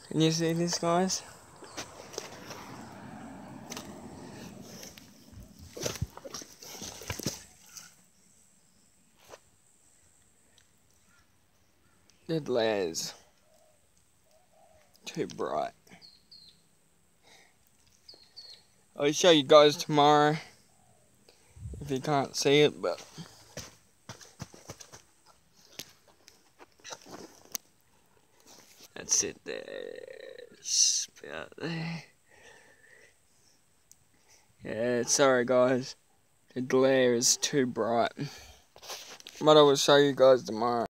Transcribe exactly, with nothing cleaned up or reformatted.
Can you see this, guys? The glare's too bright. I'll show you guys tomorrow if you can't see it, but that's it there. It's about there. Yeah, sorry guys. The glare is too bright. But I will show you guys tomorrow.